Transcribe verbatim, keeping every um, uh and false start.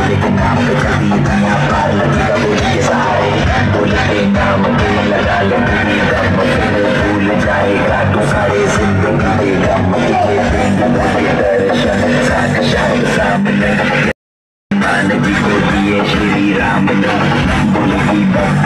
लेकिन नाम पे चलती दुनिया पार लगेगा बोली के सहारे बोलते नाम पे लगा ले पूरी दम फिर भूल जाएगा तू सारे जिंदगी के गम के दिन दर्शन साथ शाम सामने मान जी को दिए श्री राम ने बोली